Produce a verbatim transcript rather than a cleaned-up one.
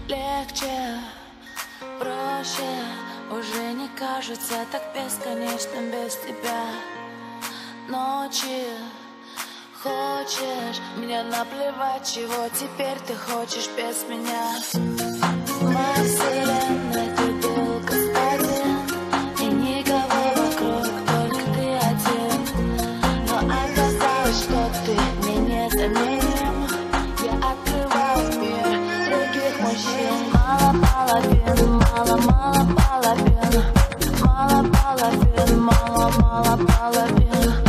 Легче, проще, уже не кажется так бесконечным без тебя. Ночи, хочешь меня наплевать, чего теперь ты хочешь без меня. Моя вселенная, ты был господин, и никого вокруг, только ты один. Но оказалось, что ты мне незаменим. Я открывал мир других мужчин. Мало половин, мало-мало половин, мало половин, мало-мало половин.